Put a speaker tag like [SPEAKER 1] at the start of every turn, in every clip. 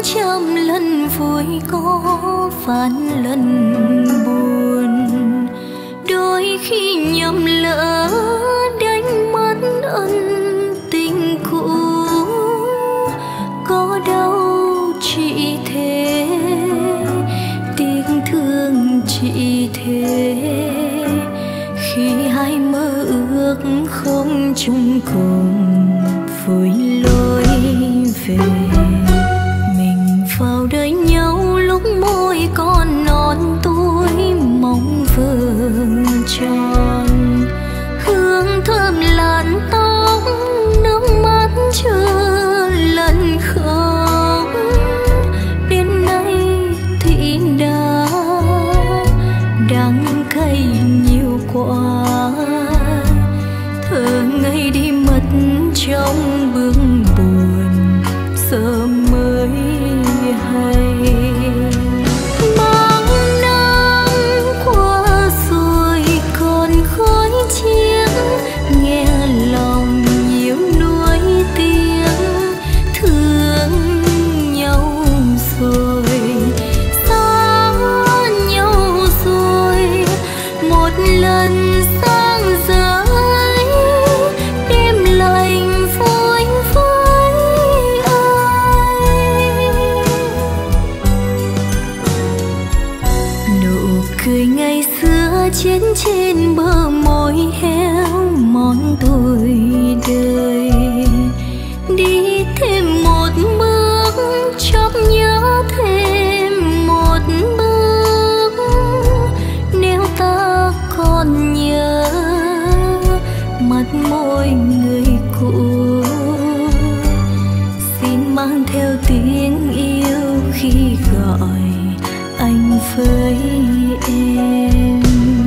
[SPEAKER 1] trăm lần vui có vạn lần buồn, đôi khi nhầm lỡ đánh mất ân tình cũ. Có đau chỉ thế, tiếc thương chỉ thế, khi hai mơ ước không chung cùng với lối về. Mình vào đời nhau lúc môi còn non tuổi mong vầng tròn, hương thơm làn tóc nước mắt chưa lần khóc. Đến nay thì đã đắng cay nhiều quá, thơ ngây đi mất trong bước buồn giờ mới hay. Bao năm qua rồi còn khói chiếc, nghe lòng nhiều nuối tiếng, thương nhau rồi xa nhau rồi, một lần sang giới đêm lạnh vui với ai. Nụ cười ngày xưa trên trên bờ môi héo mòn tuổi đời, đi thêm một bước chót nhớ thêm một bước. Nếu ta còn nhớ mặt môi người cũ, xin mang theo tiếng yêu khi gọi anh với em.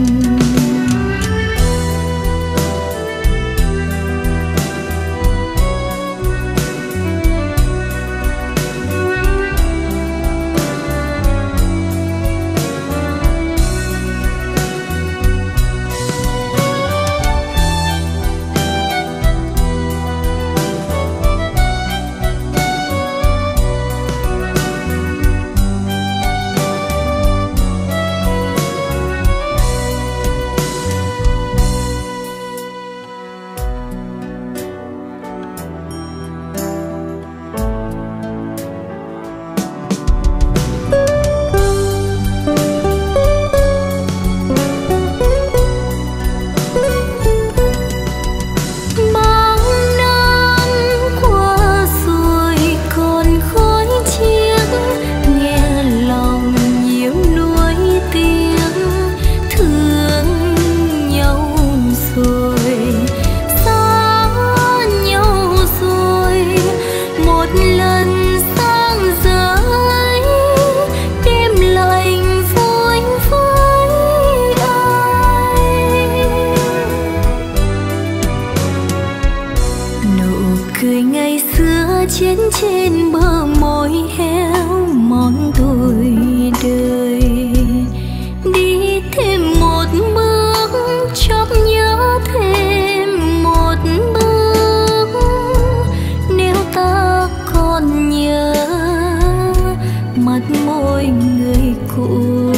[SPEAKER 1] Trên trên bờ môi héo mòn tuổi đời, đi thêm một bước chót nhớ thêm một bước. Nếu ta còn nhớ mặt môi người cũ,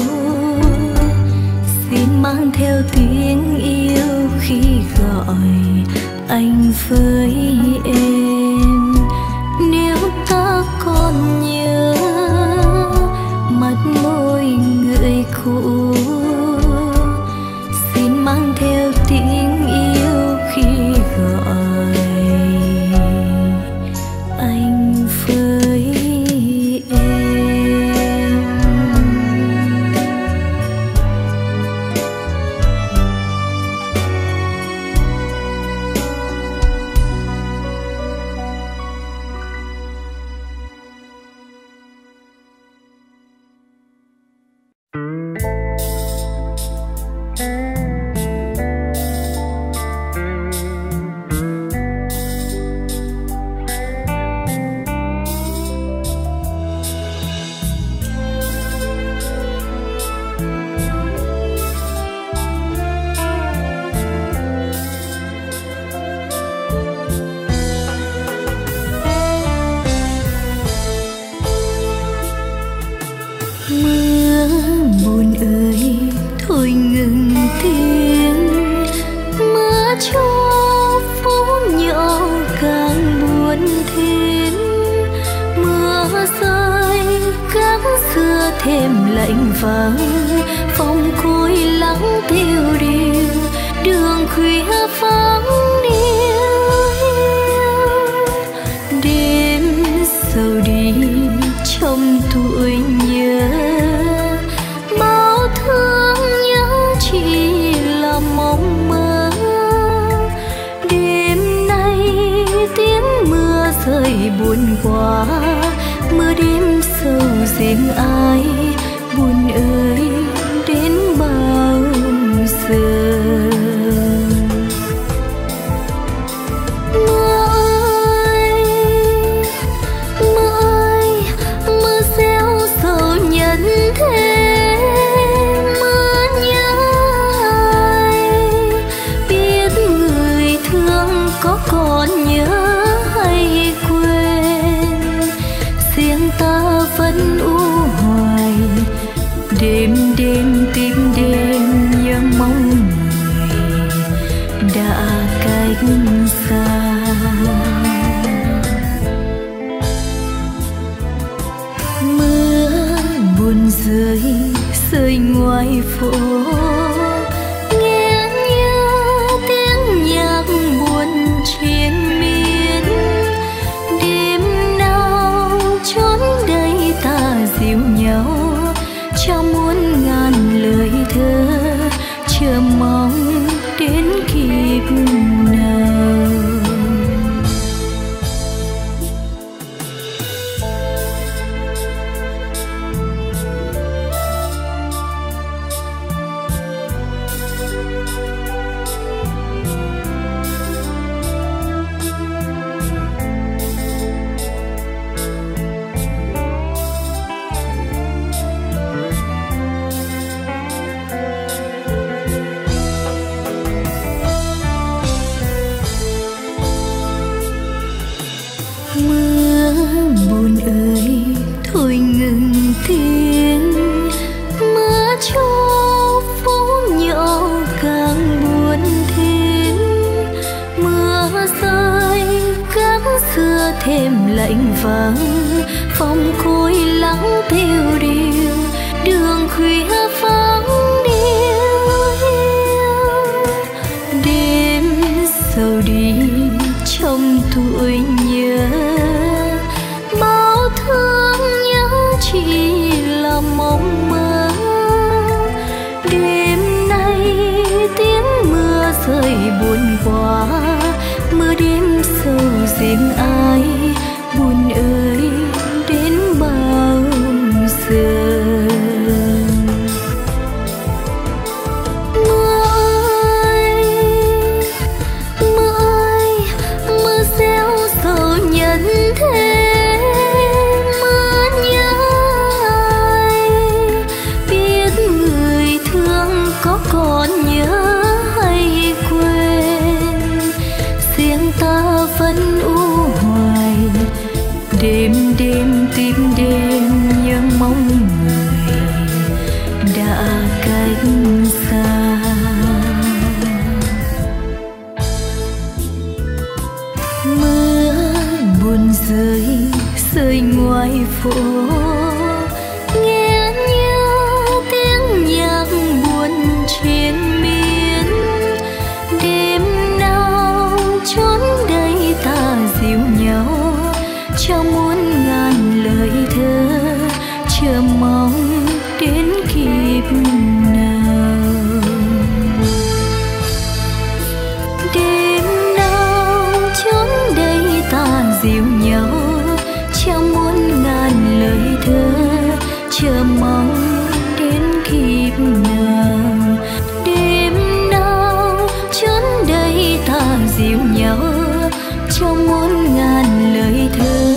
[SPEAKER 1] xin mang theo tiếng yêu khi gọi anh với em. Nếu ta còn nhớ mặt môi người cũ, xin mang theo tiếng yêu khi gọi anh với em. thêm lạnh vắng, phòng cối lắng tiêu điều, đường khuya vắng đêm sầu đi trong tuổi nhớ, bao thương nhớ chỉ là mộng mơ. Đêm nay tiếng mưa rơi buồn quá, mưa đêm sâu riêng ai, buồn ơi đến bao giờ. Vẫn u hoài đêm đêm tìm đêm nhớ mong người đã cách xa. Mưa buồn rơi rơi ngoài phố, nghe như tiếng nhạc buồn triền miên. Đêm nào chốn đây ta dịu nhau, cho muôn ngàn lời thơ, chờ mong đến kịp nào. Thêm lạnh vắng, phòng cối lắng tiêu điều, đường khuya vắng đêm sầu đi trong tuổi nhớ, bao thương nhớ chỉ là mộng mơ. Đêm nay tiếng mưa rơi buồn quá, mưa đêm sâu riêng ai, buồn ơi đến bao giờ. Mưa ơi, mưa gieo sầu nhân thế, mưa nhớ ai, biết người thương có còn nhớ hay quên. Riêng ta vẫn u hoài đêm đêm tìm đêm nhớ mong người đã cách xa. Mưa buồn rơi rơi ngoài phố, nghe như tiếng nhạc buồn triền miên. Đêm nào chốn đây ta dịu nhau, cho muôn ngàn lời thơ, chờ mong đến kịp nào. Đêm nào chốn đây ta dịu nhau, cho muôn ngàn lời thơ, chờ mong đến kịp nào. Đêm nào chốn đây ta dịu nhau, cho muôn ngàn lời thơ,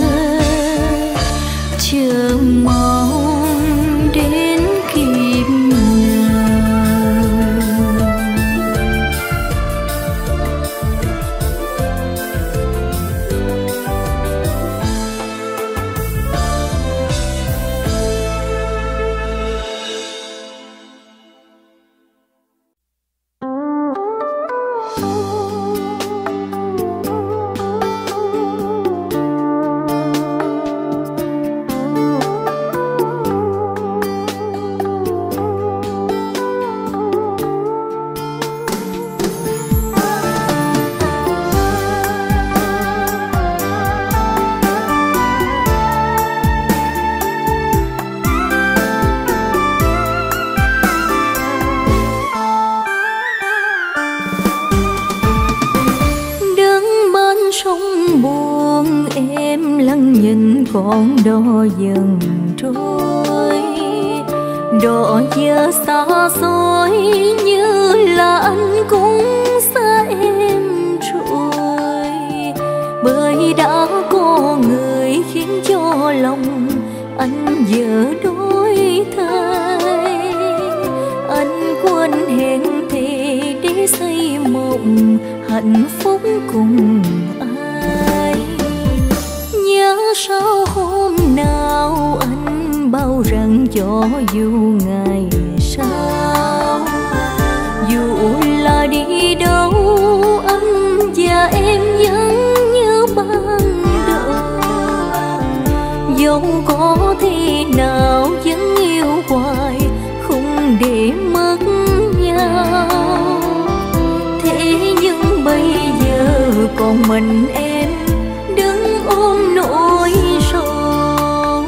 [SPEAKER 1] chờ mong đến kịp nào. còn đò dần trôi. Đò giờ xa xôi như là anh cũng xa em rồi. Bởi đã có người khiến cho lòng anh giờ đổi thay. Anh quên hẹn thề để xây mộng hạnh phúc cùng ai. Nhớ sao hôm nào anh bao rằng cho dù ngày sau, dù là đi đâu anh và em vẫn như ban đầu. Dẫu có thế nào vẫn yêu hoài không để mất nhau. Thế nhưng bây giờ còn mình em đứng ôm nỗi sầu.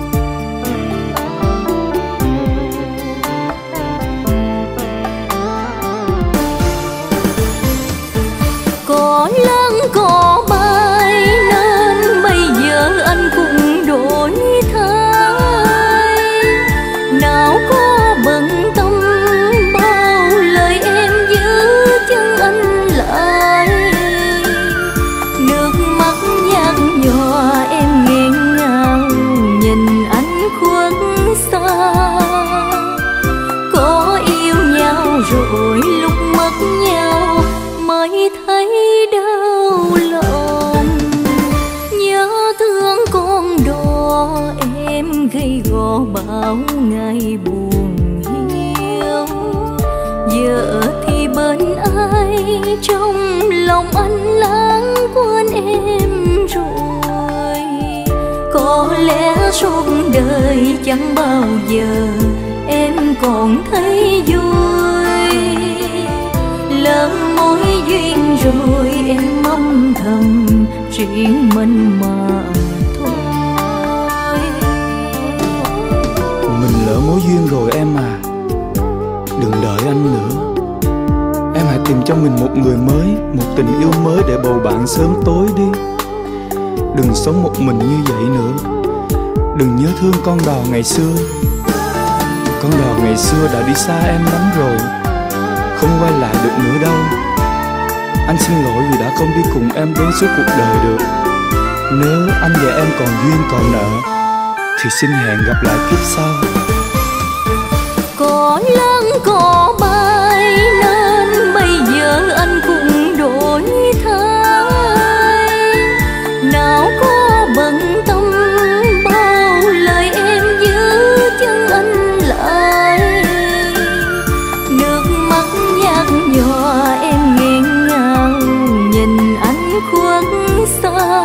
[SPEAKER 1] Có lớn có bay nên bây giờ anh cũng đổi thay. Nào có bận tâm bao lời em giữ chân anh lại. Nước mắt nhạt nhòa em nghẹn ngào nhìn anh khuất xa. Có yêu nhau rồi lúc mất nhau mới thấy đau lòng. Nhớ thương con đò em gầy gò bao ngày buồn hiu. Giờ thì bên ai trong lòng anh lãng quên em rồi. Có lẽ suốt đời chẳng bao giờ em còn thấy vui. Lỡ mối duyên rồi em âm thầm riêng mình mà thôi.
[SPEAKER 2] Mình lỡ mối duyên rồi em à, đừng đợi anh nữa. Em hãy tìm cho mình một người mới, một tình yêu mới để bầu bạn sớm tối đi. Đừng sống một mình như vậy nữa. Đừng nhớ thương con đò ngày xưa. Con đò ngày xưa đã đi xa em lắm rồi, không quay lại được nữa đâu. Anh xin lỗi vì đã không đi cùng em đến suốt cuộc đời được. Nếu anh và em còn duyên còn nợ thì xin hẹn gặp lại kiếp sau.
[SPEAKER 1] Có lớn có bay nên bây giờ anh cũng đổi thay. Nào có bận tâm bao lời em giữ chân anh lại. Nước mắt nhạt nhòa em nghẹn ngào nhìn anh khuất xa.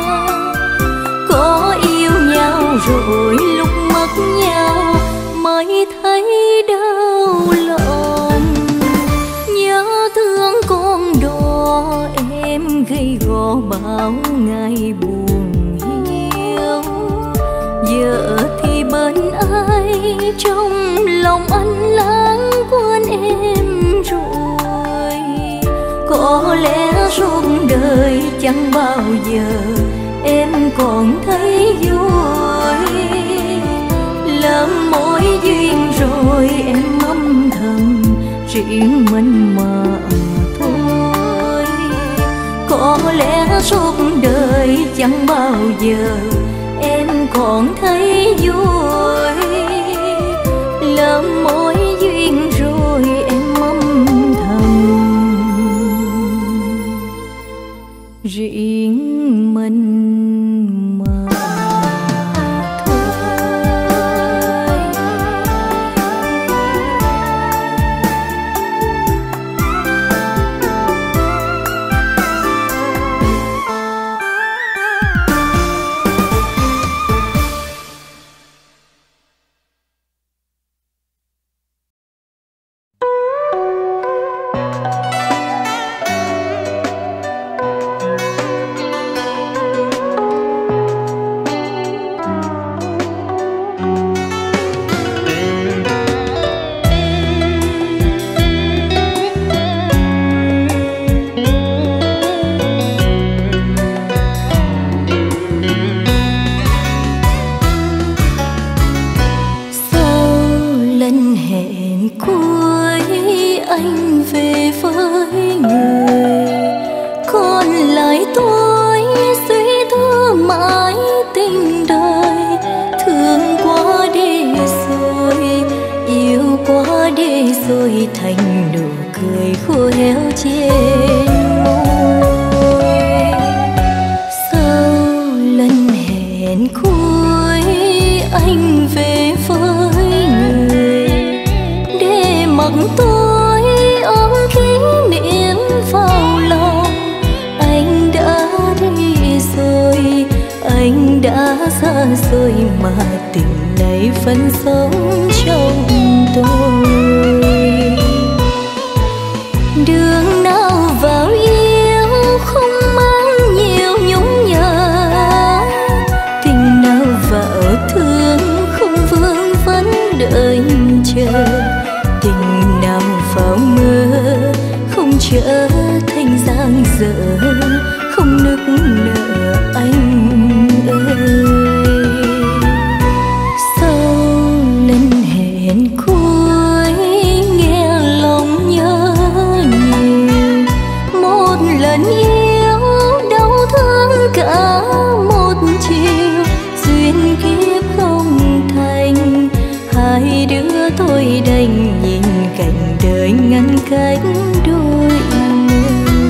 [SPEAKER 1] Có yêu nhau rồi lúc mất nhau mới thấy đau lòng. Nhớ thương con đò em gầy gò bao ngày buồn hiu. Giờ thì bên ai trong lòng anh lãng quên em rồi. Có lẽ suốt đời chẳng bao giờ em còn thấy vui. Lỡ mối duyên rồi em âm thầm riêng mình mà thôi. Có lẽ suốt đời chẳng bao giờ em còn thấy vui. Lỡ mối duyên rồi em âm thầm riêng mình mà. rồi thành nụ cười khô héo trên môi. Sau lần hẹn cuối anh về với người để mặc tôi ôm kỷ niệm vào lòng. Anh đã đi rồi, anh đã xa rồi mà tình này vẫn sống trong tôi. Đường nào vào yêu không mang nhiều nhung nhớ, tình nào vào thương không vương vấn đợi chờ, tình nào vào mơ không trở thành dang dở, không nức nở anh ơi. Sau lần hẹn cuối nghe lòng nhớ nhiều, một lần yêu đau thương cả một chiều, duyên kiếp không thành, hai đứa tôi đành nhìn cảnh đời ngăn cách đôi người.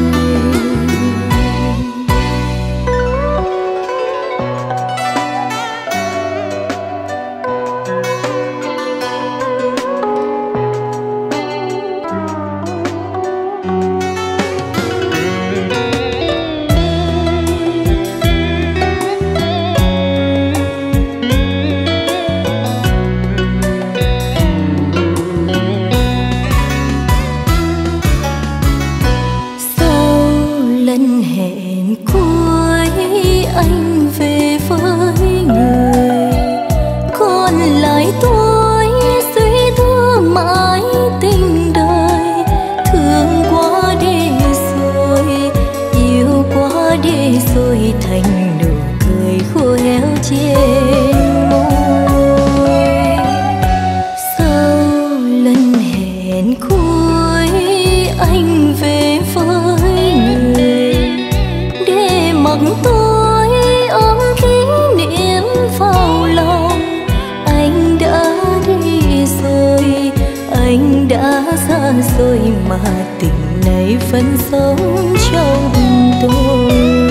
[SPEAKER 1] Rồi mà tình này vẫn sống trong tôi.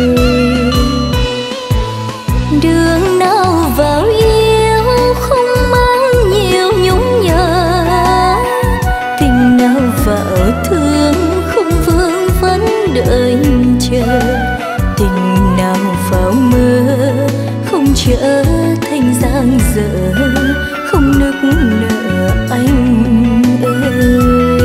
[SPEAKER 1] Đường nào vào yêu không mang nhiều nhung nhớ, tình nào vào thương không vương vấn đợi chờ, tình nào vào mơ không trở thành dang dở, không nức nở anh ơi.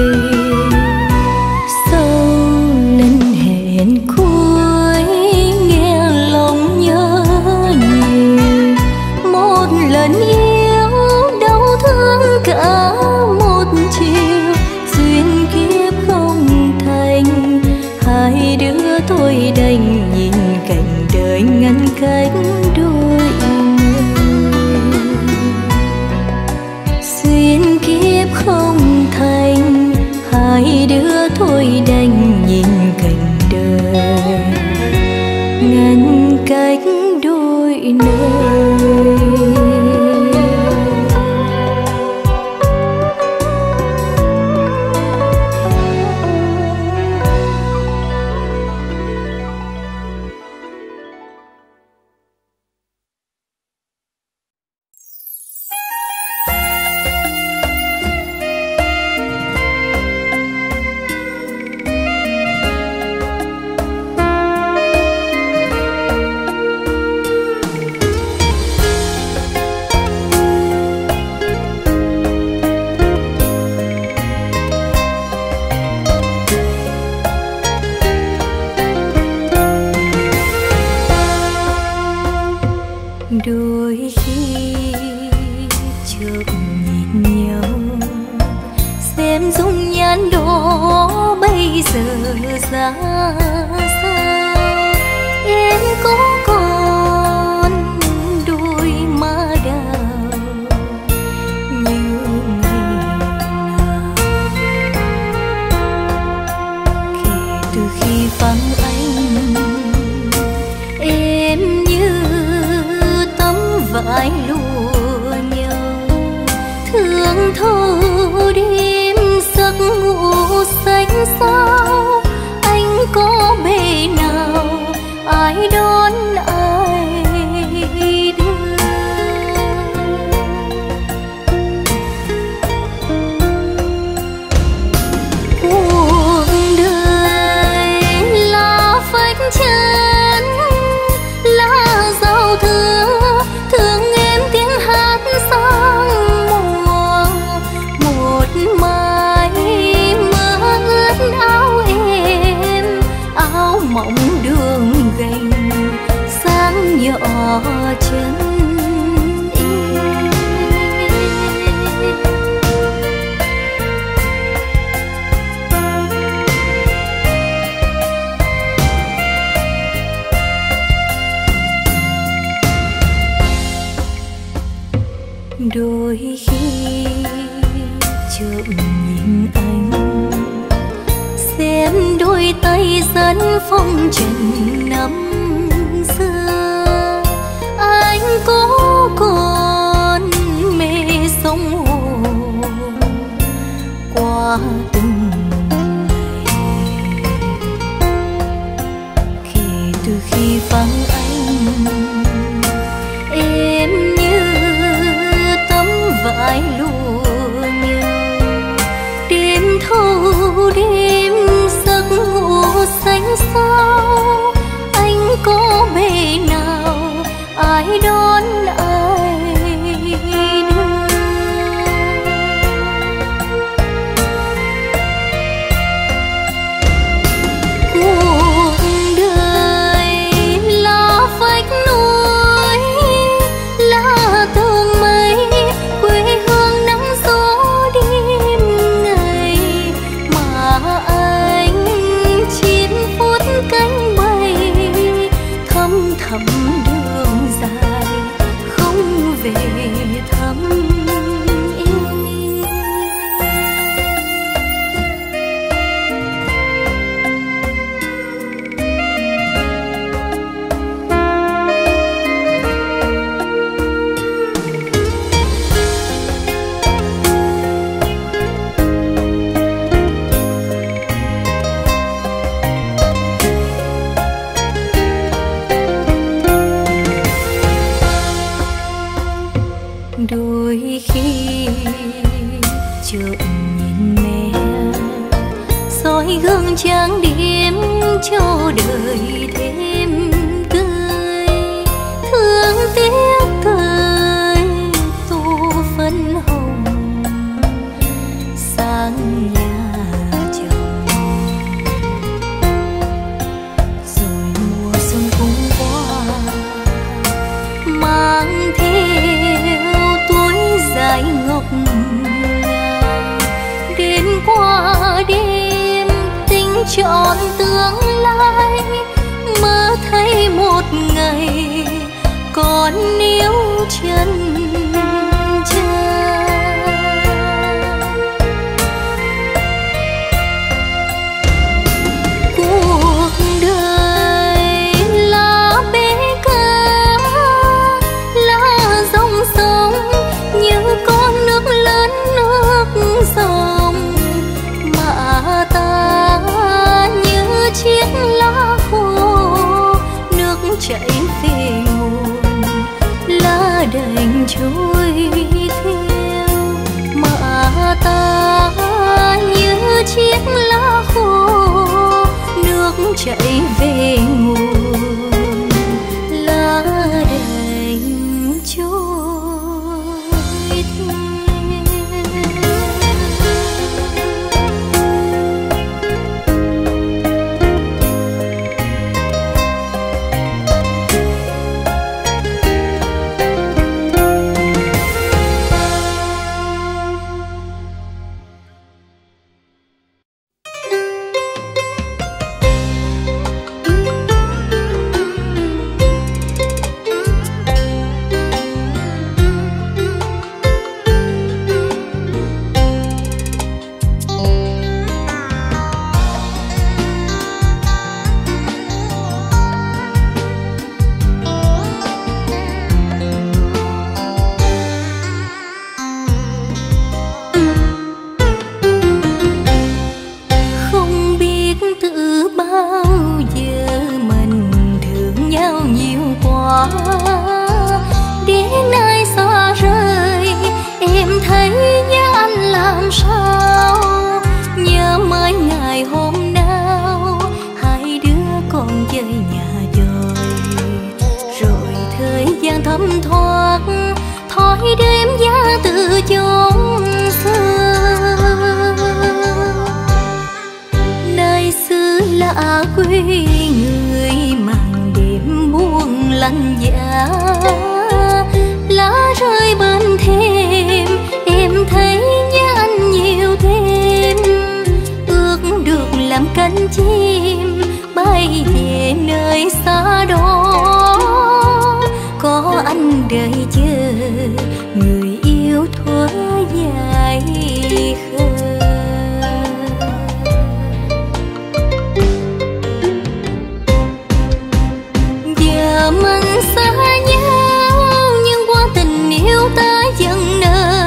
[SPEAKER 1] Tôi đành nhìn cảnh đời ngăn cách đôi người. Duyên kiếp không thành, hai đứa tôi đành nhìn cảnh đời ngăn cách đôi nơi. Đôi khi chợt nhìn nhau, xem dung nhan đó bây giờ ra sao. Em có còn đôi má đào như ngày nào, kể từ khi vắng anh em như vải lụa nhau, thương thâu đêm giấc gương gành sáng nhỏ chân đôi khi chợt nhìn anh xem đôi tay dẫn phong trần năm xưa, anh có còn mê sông hồ qua từng ngày. Kể từ khi vắng anh em vải lụa nhung, đêm thâu đêm giấc ngủ xanh sao, anh có bề nào ai đón ai đưa. Cuộc đời là vách núi, là tầng mây, quê hương nắng gió đêm ngày, mà anh 9 phút cánh bay thăm thẳm đường dài không về thăm em. Đôi khi chợt nhìn mẹ soi gương trang điểm cho đời thêm tươi, thương tiếc thời tô phấn hồng sang nhà chồng. Rồi mùa xuân cũng qua mang theo túi dài ngọc ngà, đến qua đêm tính trọn tương lai, mơ thấy một ngày còn níu chân cha. Cuộc đời là bể cá, là dòng sông như con nước lớn nước dòng, mà ta như chiếc lá khô nước chảy về nguồn, lá đành trôi theo, mà ta như chiếc lá khô nước chảy về nguồn, lá đành trôi theo. Đến nơi xa rời em thấy nhớ anh làm sao, nhớ mấy ngày hôm nào hai đứa con chơi nhà dời, rồi thời gian thấm thoát thói đêm giá từ chốn xưa. Nơi xứ lạ quê người dạ. Lá rơi bên thềm em thấy nhớ anh nhiều thêm. Ước được làm cánh chim bay về nơi xa đó, có anh đợi chờ người yêu thuở dài khờ. Giờ mình xa nhau nhưng qua tình yêu ta vẫn nở.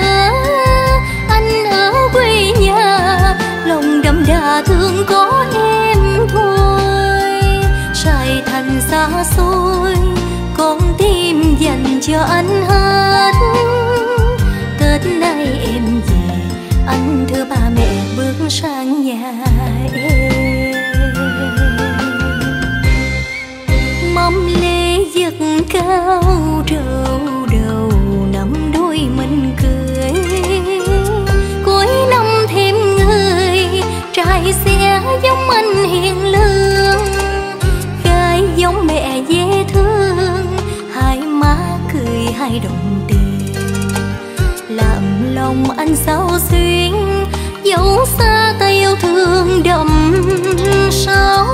[SPEAKER 1] Anh ở quê nhà lòng đậm đà thương có em thôi. Sài Thành xa xôi con tim dành cho anh hết. Tết nay em về anh thưa ba mẹ bước sang nhà em. Mâm lễ giật cao trầu đầu năm đôi mình cười. Cuối năm thêm người trai sẽ giống anh hiền lương. Gái giống mẹ dễ thương, hai má cười hai đồng tiền. Làm lòng anh sao xuyên dẫu xa ta yêu thương đậm sâu.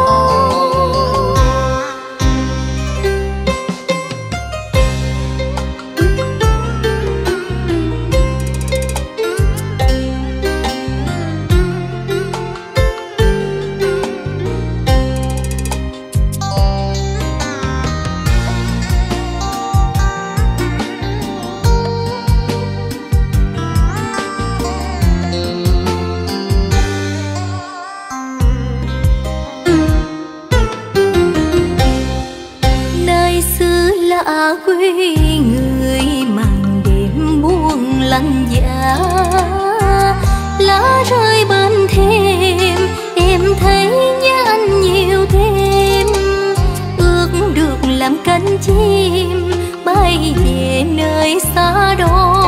[SPEAKER 1] Quê người màn đêm buông lạnh giá. Lá rơi bên thềm em thấy nhớ anh nhiều thêm. Ước được làm cánh chim bay về nơi xa đó,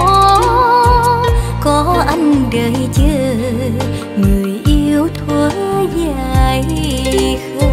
[SPEAKER 1] có anh đợi chờ người yêu thuở dài khờ.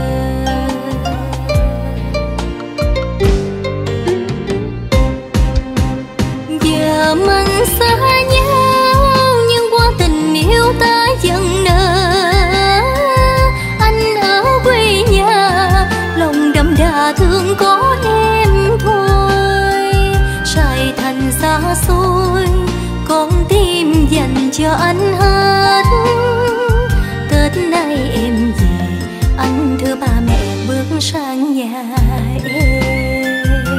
[SPEAKER 1] Mình xa nhau nhưng qua tình yêu ta vẫn nở. Anh ở quê nhà lòng đậm đà thương có em thôi. Sài Thành xa xôi con tim dành cho anh hết. Tết nay em về anh thưa ba mẹ bước sang nhà em.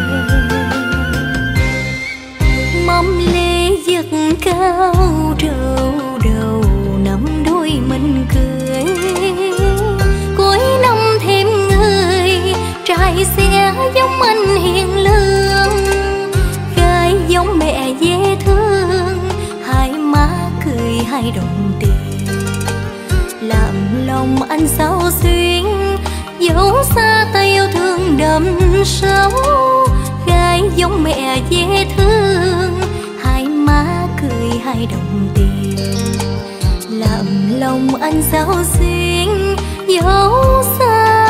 [SPEAKER 1] Mâm lễ giật cao trầu đầu năm đôi mình cười. Cuối năm thêm người trai sẽ giống anh hiền lương. Gái giống mẹ dễ thương, hai má cười hai đồng tiền. Làm lòng anh sao xuyên dẫu xa ta yêu thương đậm sâu. Gái giống mẹ dễ thương, hai má cười hai đồng tiền. Làm lòng anh sao xuyên dẫu xa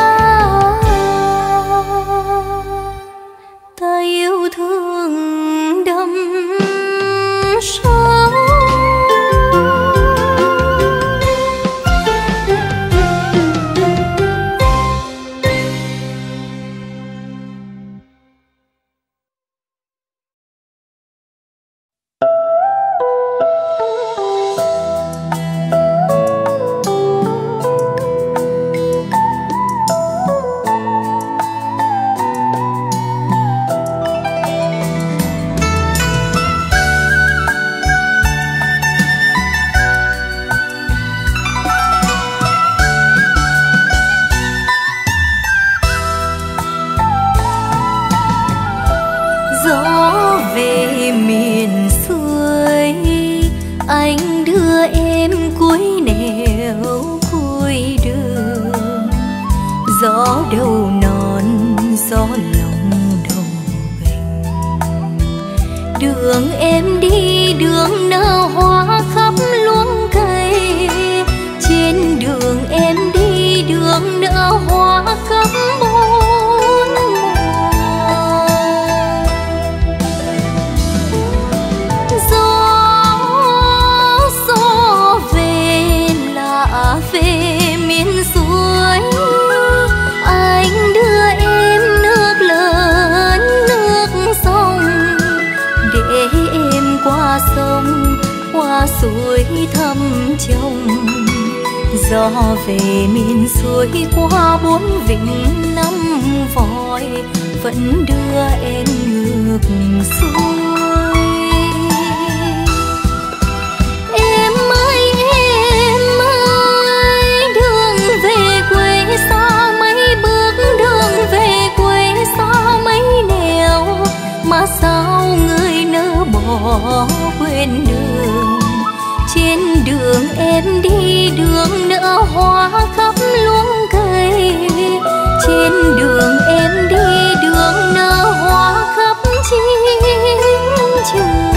[SPEAKER 1] ta yêu thương đậm sâu.
[SPEAKER 3] gió đầu non gió lòng đầu gành. Đường em đi đường nở hoa khắp luống cây, trên đường em đi đường nở hoa khắp bốn mùa.
[SPEAKER 1] Gió về miền xuôi qua bốn vịnh năm voi, vẫn đưa em ngược xuôi. Em ơi đường về quê xa mấy bước, đường về quê xa mấy nẻo, mà sao người nỡ bỏ quên đường. Trên đường em đi đường nở hoa khắp luống cây, trên đường em đi đường nở hoa khắp chiến trường.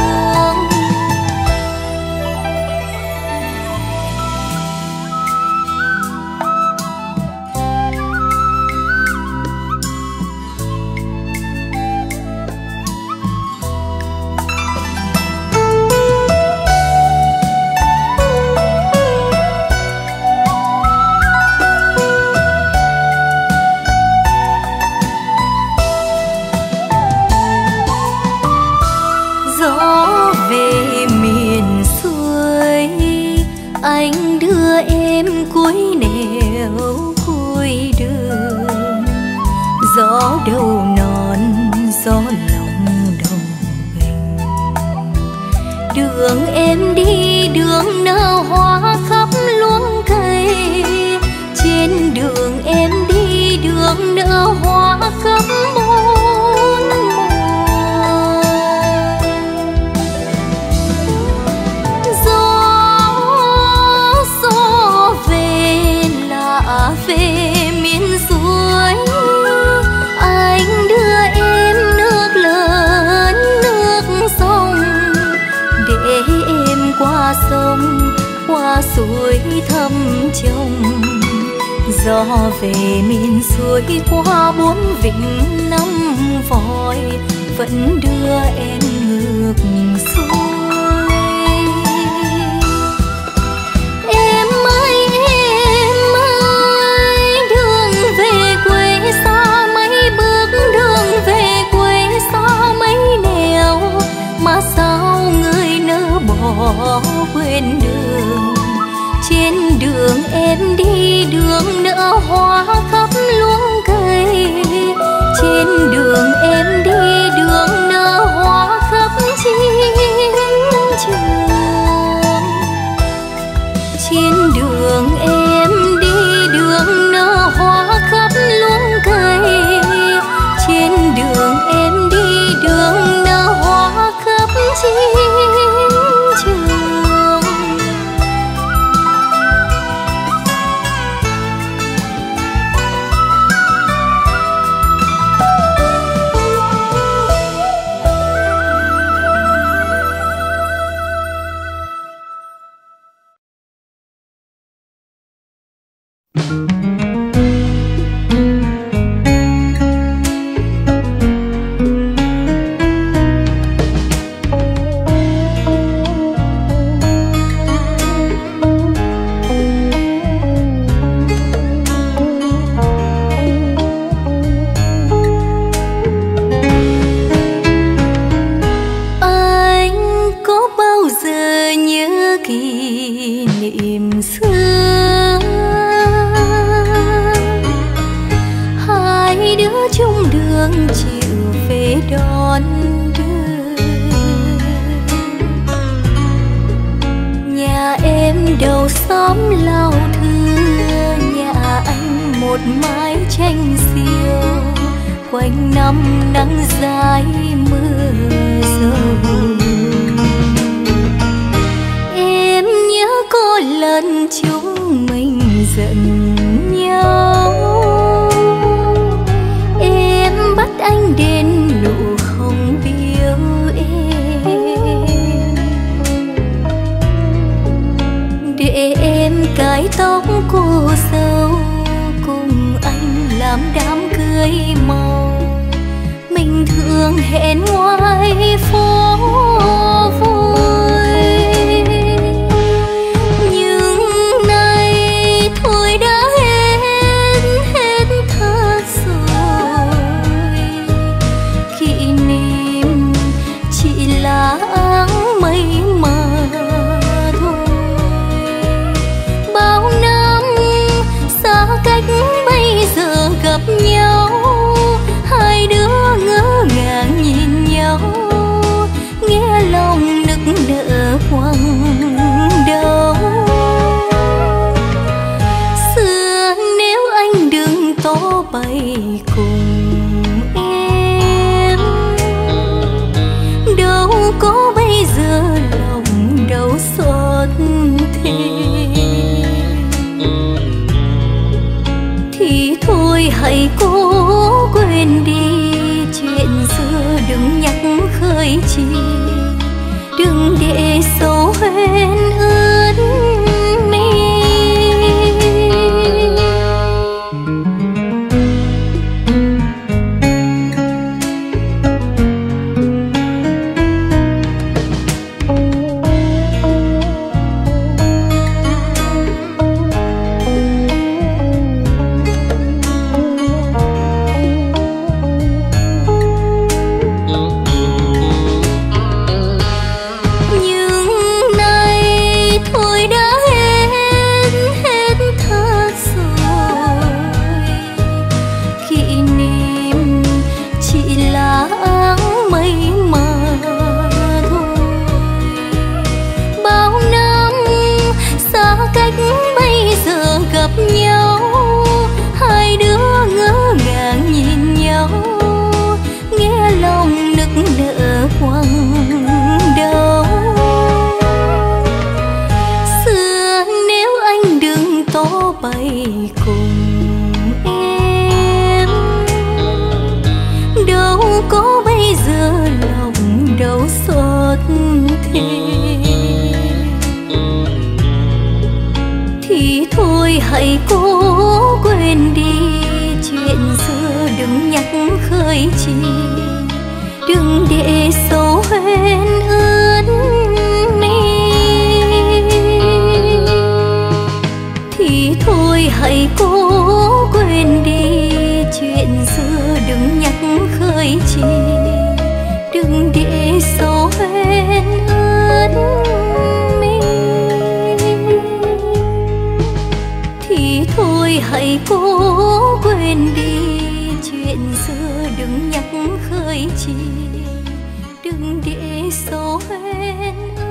[SPEAKER 1] Anh đưa em cuối nẻo cuối đường, gió đầu non gió lòng đầu gành. Đường em đi đường nở hoa khắp luống cây, trên đường em đi đường nở hoa khắp bốn mùa. Về miền suối, anh đưa em nước lớn nước sông, để em qua sông qua suối thăm chồng. Gió về miền suối qua bốn vịnh năm voi, vẫn đưa em ngược xuôi. Mà sao người nỡ bỏ quên đường. Trên đường em đi đường nở hoa khắp luống cây, trên đường em đi đường nở hoa khắp chiến trường. Trên đường em đi đường nở hoa khắp luống cây, trên đường em đi đường nở hoa khắp chiến trường. Đầu xóm lau thưa, nhà anh một mái tranh xiêu, quanh năm nắng dài mưa dầu. Em nhớ có lần chúng mình giận nhau, em bắt anh đến nụ không biếu em, để em cài tóc cô dâu cùng anh làm đám cưới màu. Mình thường hẹn ngoài phố vui, nhưng nay thôi đã hết thật rồi. Kỷ niệm chỉ là áng mây mà thôi. Bao năm
[SPEAKER 3] bày cùng em. Đâu có bây giờ lòng đau xót thì thôi hãy cố quên đi chuyện xưa, đừng nhắc khơi chi, đừng để sầu hoen ướt mi. Bày cùng em, đâu có bây giờ lòng đau xót thì thôi hãy cố quên đi chuyện xưa, đừng nhắc khơi chi, đừng để sầu hoen ướt mi. Thì thôi hãy cố quên đi chuyện xưa, đừng nhắc khơi chi, đừng để sầu hoen ướt mi. Thì thôi hãy cố quên đi chuyện xưa, đừng nhắc khơi chi, đừng để sầu hoen